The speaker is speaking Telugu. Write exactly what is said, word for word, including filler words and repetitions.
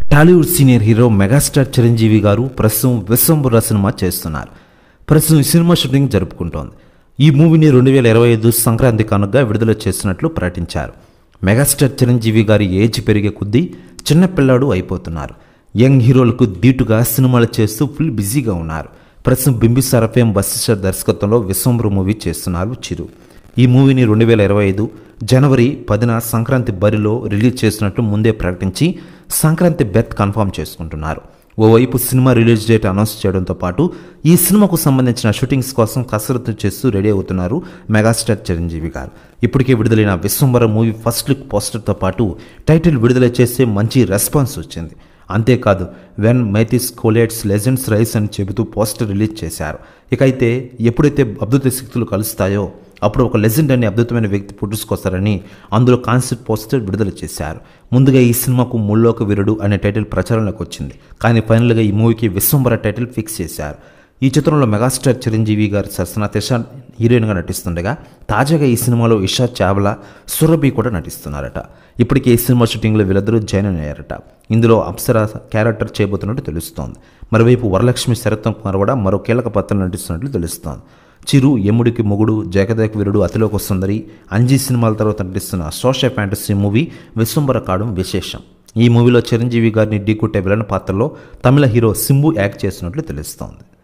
Tollywood senior hero megastar Chiranjeevi garu ప్రస్తుతం విశ్వంబర సినిమా చేస్తున్నారు. ప్రస్తుతం ఈ సినిమా షూటింగ్ జరుపుకుంటోంది. ఈ మూవీని రెండు వేల ఇరవై ఐదు సంక్రాంతి కానుకగా విడుదల చేస్తున్నట్లు ప్రకటించారు. మెగాస్టార్ చిరంజీవి గారి ఏజ్ పెరిగే కొద్దీ చిన్నపిల్లాడు అయిపోతున్నారు. యంగ్ హీరోలకు ధీటుగా సినిమాలు చేస్తూ ఫుల్ బిజీగా ఉన్నారు. ప్రస్తుతం బింబిసార ఫేమ్ వశిష్ఠర్ దర్శకత్వంలో విశ్వంబర మూవీ చేస్తున్నారు చిరు. ఈ మూవీని రెండు వేల ఇరవై ఐదు జనవరి పదిన సంక్రాంతి బరిలో రిలీజ్ చేసినట్లు ముందే ప్రకటించి సంక్రాంతి బెర్త్ కన్ఫర్మ్ చేసుకుంటున్నారు. ఓవైపు సినిమా రిలీజ్ డేట్ అనౌన్స్ చేయడంతో పాటు ఈ సినిమాకు సంబంధించిన షూటింగ్స్ కోసం కసరత్తు చేస్తూ రెడీ అవుతున్నారు మెగాస్టార్ చిరంజీవి గారు. ఇప్పటికే విడుదలైన విశ్వంబర మూవీ ఫస్ట్ లుక్ పోస్టర్తో పాటు టైటిల్ విడుదల చేస్తే మంచి రెస్పాన్స్ వచ్చింది. అంతేకాదు when myths collide legends rise అని చెబుతూ పోస్టర్ రిలీజ్ చేశారు. ఇక అయితే ఎప్పుడైతే అద్భుత శక్తులు కలుస్తాయో అప్పుడు ఒక లెజెండ్ అనే అద్భుతమైన వ్యక్తి పుట్టుకొస్తారని అందులో కాన్సెప్ట్ పోస్టర్ విడుదల చేశారు. ముందుగా ఈ సినిమాకు ముల్లోక వీరుడు అనే టైటిల్ ప్రచారంలోకి వచ్చింది. కానీ ఫైనల్గా ఈ మూవీకి విశ్వంబర టైటిల్ ఫిక్స్ చేశారు. ఈ చిత్రంలో మెగాస్టార్ చిరంజీవి గారు సరసన తిషా హీరోయిన్గా నటిస్తుండగా తాజాగా ఈ సినిమాలో ఇషా చావ్లా, సురభి కూడా నటిస్తున్నారట. ఇప్పటికే ఈ సినిమా షూటింగ్లో వీళ్ళిద్దరూ జాయిన్ అయ్యారట. ఇందులో అప్సరా క్యారెక్టర్ చేయబోతున్నట్టు తెలుస్తోంది. మరోవైపు వరలక్ష్మి శరత్నం కుమార్ కూడా మరో కీలక పాత్రలు నటిస్తున్నట్లు తెలుస్తోంది. చిరు, యముడికి మొగుడు, జగదేక వీరుడు, అతిలోక సుందరి, అంజీ సినిమాల తర్వాత నటిస్తున్న సోషల్ ఫ్యాంటసీ మూవీ విశ్వంబర కావడం విశేషం. ఈ మూవీలో చిరంజీవి గారిని ఢీకొట్టే విలన్ పాత్రలో తమిళ హీరో సింబు యాక్ట్ చేస్తున్నట్లు తెలుస్తోంది.